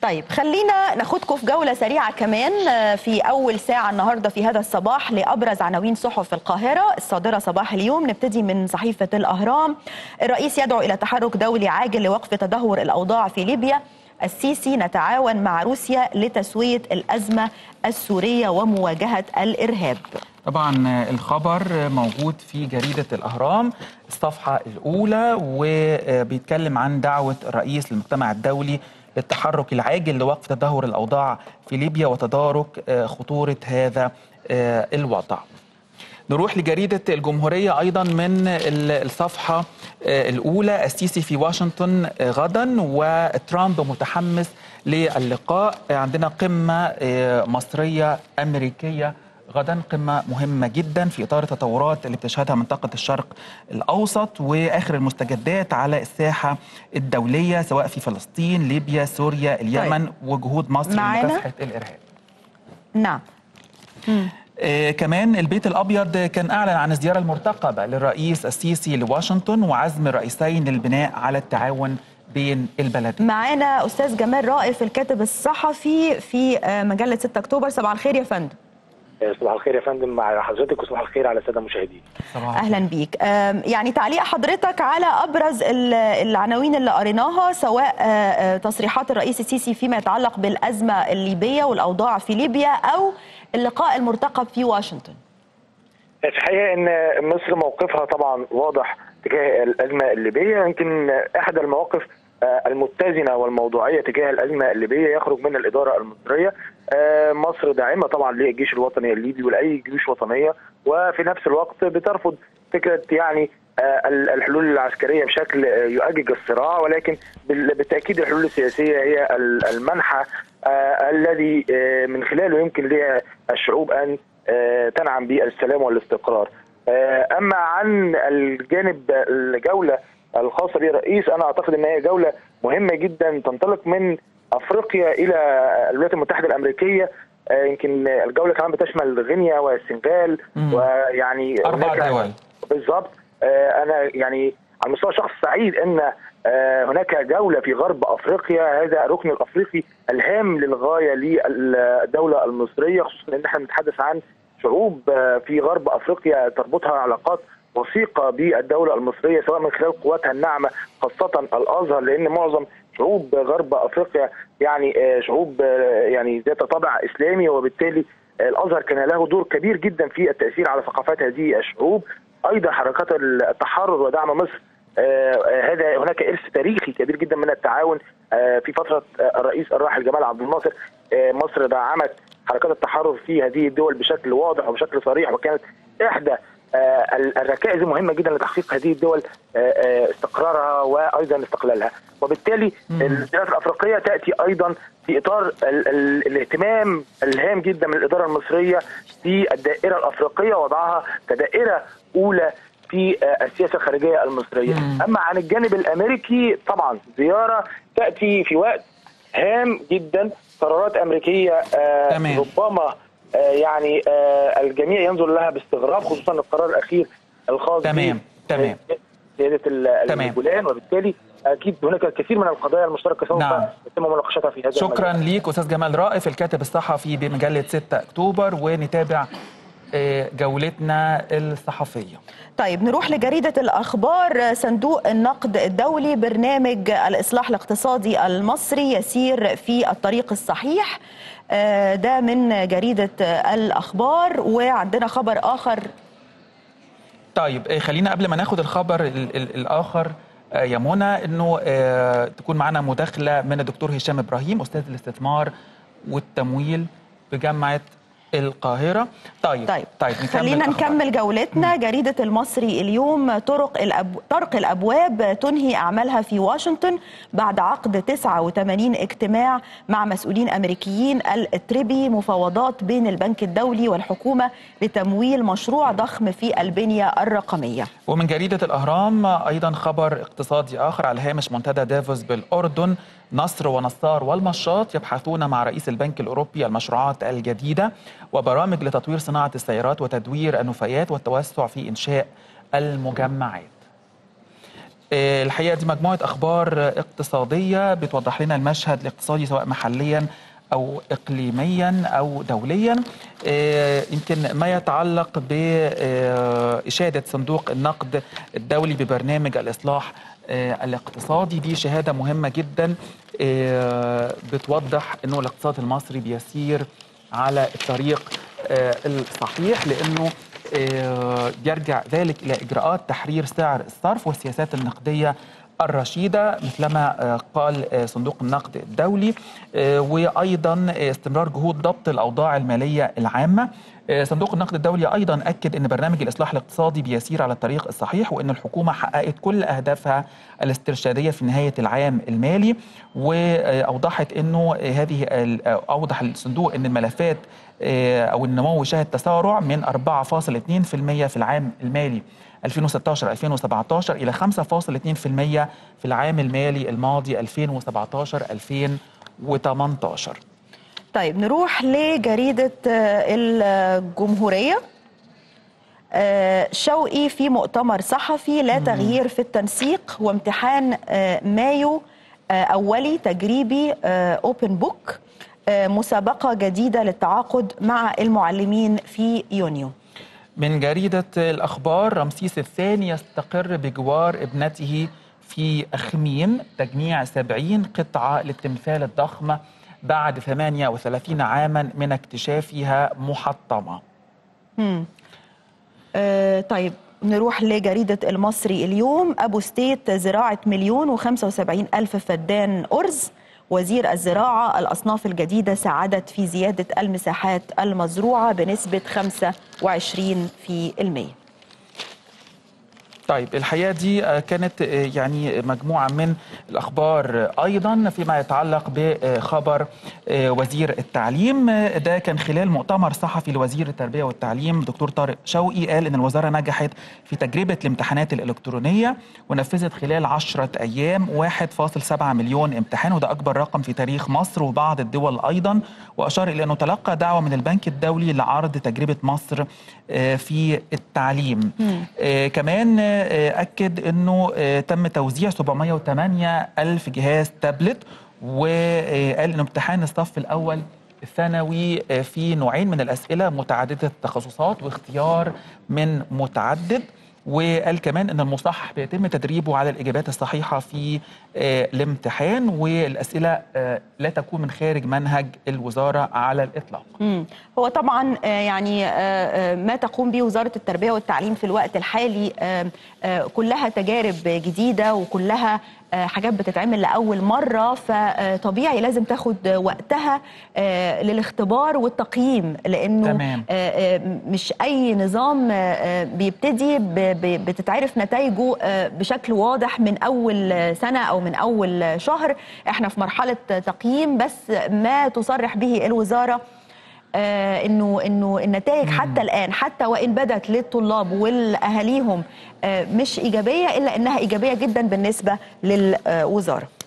طيب خلينا ناخدكم في جولة سريعة كمان في أول ساعة النهاردة في هذا الصباح لأبرز عناوين صحف القاهرة الصادرة صباح اليوم. نبتدي من صحيفة الأهرام. الرئيس يدعو إلى تحرك دولي عاجل لوقف تدهور الأوضاع في ليبيا. السيسي نتعاون مع روسيا لتسوية الأزمة السورية ومواجهة الإرهاب. طبعا الخبر موجود في جريدة الأهرام الصفحة الأولى، وبيتكلم عن دعوة الرئيس للمجتمع الدولي للتحرك العاجل لوقف تدهور الأوضاع في ليبيا وتدارك خطورة هذا الوضع. نروح لجريدة الجمهورية أيضا من الصفحة الأولى. السيسي في واشنطن غدا وترامب متحمس للقاء. عندنا قمة مصرية أمريكية غدا، قمة مهمة جدا في إطار التطورات اللي بتشهدها منطقة الشرق الأوسط وآخر المستجدات على الساحة الدولية سواء في فلسطين، ليبيا، سوريا، اليمن، وجهود مصر لمكافحة الإرهاب. نعم. كمان البيت الأبيض كان أعلن عن الزيارة المرتقبة للرئيس السيسي لواشنطن وعزم الرئيسين للبناء على التعاون بين البلدين. معانا أستاذ جمال رائف الكاتب الصحفي في مجلة 6 أكتوبر. صباح الخير يا فندم. صباح الخير يا فندم مع حضرتك، وصباح الخير على الساده المشاهدين. اهلا بيك. يعني تعليق حضرتك على ابرز العناوين اللي قريناها، سواء تصريحات الرئيس السيسي فيما يتعلق بالازمه الليبيه والاوضاع في ليبيا او اللقاء المرتقب في واشنطن. في الحقيقه ان مصر موقفها طبعا واضح تجاه الازمه الليبيه، يمكن احد المواقف المتزنه والموضوعيه تجاه الازمه الليبيه يخرج من الاداره المصريه. مصر داعمه طبعا للجيش الوطني الليبي ولاي جيوش وطنيه، وفي نفس الوقت بترفض فكره يعني الحلول العسكريه بشكل يؤجج الصراع، ولكن بالتاكيد الحلول السياسيه هي المنحى الذي من خلاله يمكن للشعوب ان تنعم بالسلام والاستقرار. اما عن الجانب الجوله الخاصه بالرئيس، انا اعتقد ان هي جوله مهمه جدا تنطلق من افريقيا الى الولايات المتحده الامريكيه. يمكن الجوله كمان بتشمل غينيا والسنغال، ويعني 4 دول بالضبط. انا يعني على المستوى الشخصي سعيد ان هناك جوله في غرب افريقيا، هذا الركن الافريقي الهام للغايه للدوله المصريه، خصوصا ان احنا بنتحدث عن شعوب في غرب افريقيا تربطها علاقات وثيقه بالدوله المصريه سواء من خلال قواتها الناعمه خاصه الازهر، لان معظم شعوب غرب افريقيا يعني شعوب يعني ذات طابع اسلامي، وبالتالي الازهر كان له دور كبير جدا في التاثير على ثقافات هذه الشعوب. ايضا حركات التحرر ودعم مصر، هذا هناك ارث تاريخي كبير جدا من التعاون. في فتره الرئيس الراحل جمال عبد الناصر مصر دعمت حركات التحرر في هذه الدول بشكل واضح وبشكل صريح، وكانت احدى الركائز المهمه جدا لتحقيق هذه الدول استقرارها وايضا استقلالها. وبالتالي الزيارات الافريقيه تاتي ايضا في اطار الاهتمام الهام جدا من الاداره المصريه في الدائره الافريقيه، وضعها كدائره اولى في السياسه الخارجيه المصريه. اما عن الجانب الامريكي طبعا زياره تاتي في وقت هام جدا، قرارات امريكيه ربما يعني الجميع ينظر لها باستغراب، خصوصا القرار الاخير الخاص بسياده الجولان، وبالتالي اكيد هناك الكثير من القضايا المشتركه سوف يتم مناقشتها في هذا شكرا ليك استاذ جمال رائف الكاتب الصحفي بمجله 6 اكتوبر، ونتابع جولتنا الصحفيه. طيب نروح لجريدة الأخبار. صندوق النقد الدولي برنامج الإصلاح الاقتصادي المصري يسير في الطريق الصحيح. ده من جريدة الأخبار. وعندنا خبر آخر. طيب خلينا قبل ما ناخد الخبر الآخر يا منى انه تكون معنا مداخلة من الدكتور هشام إبراهيم أستاذ الاستثمار والتمويل بجامعة القاهرة. طيب خلينا نكمل جولتنا. جريدة المصري اليوم. طرق الأبواب تنهي أعمالها في واشنطن بعد عقد 89 اجتماع مع مسؤولين أمريكيين. الاتربي مفاوضات بين البنك الدولي والحكومة لتمويل مشروع ضخم في البنية الرقمية. ومن جريدة الأهرام أيضا خبر اقتصادي آخر على هامش منتدى دافوس بالأردن. نصر ونصار والمشاط يبحثون مع رئيس البنك الأوروبي المشروعات الجديدة وبرامج لتطوير صناعة السيارات وتدوير النفايات والتوسع في إنشاء المجمعات. الحقيقة دي مجموعة أخبار اقتصادية بتوضح لنا المشهد الاقتصادي سواء محليا أو إقليميا أو دوليا. يمكن ما يتعلق بإشادة صندوق النقد الدولي ببرنامج الإصلاح الاقتصادي، دي شهادة مهمة جدا بتوضح أنه الاقتصاد المصري بيسير على الطريق الصحيح، لأنه يرجع ذلك إلى إجراءات تحرير سعر الصرف والسياسات النقدية الرشيدة مثلما قال صندوق النقد الدولي، وأيضا استمرار جهود ضبط الأوضاع المالية العامة. صندوق النقد الدولي أيضا أكد أن برنامج الإصلاح الاقتصادي بيسير على الطريق الصحيح، وأن الحكومة حققت كل أهدافها الاسترشادية في نهاية العام المالي، وأوضحت أنه أوضح الصندوق أن الملفات أو النمو شهد تسارع من 4.2% في العام المالي 2016-2017 إلى 5.2% في العام المالي الماضي 2017-2018. طيب نروح لجريدة الجمهورية. شوقي في مؤتمر صحفي لا تغيير في التنسيق وامتحان مايو أولي تجريبي أوبن بوك، مسابقة جديدة للتعاقد مع المعلمين في يونيو. من جريدة الأخبار، رمسيس الثاني يستقر بجوار ابنته في أخميم، تجميع 70 قطعة للتمثال الضخم بعد 38 عاما من اكتشافها محطمة. طيب نروح لجريدة المصري اليوم. أبو ستيت زراعة 1,075,000 فدان أرز، وزير الزراعة الأصناف الجديدة ساعدت في زيادة المساحات المزروعة بنسبة 25%. طيب الحقيقة دي كانت يعني مجموعة من الأخبار. أيضا فيما يتعلق بخبر وزير التعليم، ده كان خلال مؤتمر صحفي لوزير التربية والتعليم دكتور طارق شوقي، قال إن الوزارة نجحت في تجربة الامتحانات الإلكترونية ونفذت خلال 10 أيام 1.7 مليون امتحان، وده أكبر رقم في تاريخ مصر وبعض الدول أيضا. وأشار إلى أنه تلقى دعوة من البنك الدولي لعرض تجربة مصر في التعليم. كمان أكد أنه تم توزيع 708,000 جهاز تابلت، وقال أن امتحان الصف الأول الثانوي في نوعين من الأسئلة متعددة التخصصات واختيار من متعدد، وقال كمان أن المصحح بيتم تدريبه على الإجابات الصحيحة في الامتحان، والأسئلة لا تكون من خارج منهج الوزارة على الإطلاق. هو طبعا يعني ما تقوم به وزارة التربية والتعليم في الوقت الحالي كلها تجارب جديدة وكلها حاجات بتتعمل لأول مرة، فطبيعي لازم تاخد وقتها للاختبار والتقييم، لأنه تمام. مش أي نظام بيبتدي بتتعرف نتائجه بشكل واضح من أول سنة أو من أول شهر. احنا في مرحلة تقييم، بس ما تصرح به الوزارة انه النتائج حتى الان، حتى وان بدت للطلاب والاهاليهم مش ايجابيه، الا انها ايجابيه جدا بالنسبه للوزاره.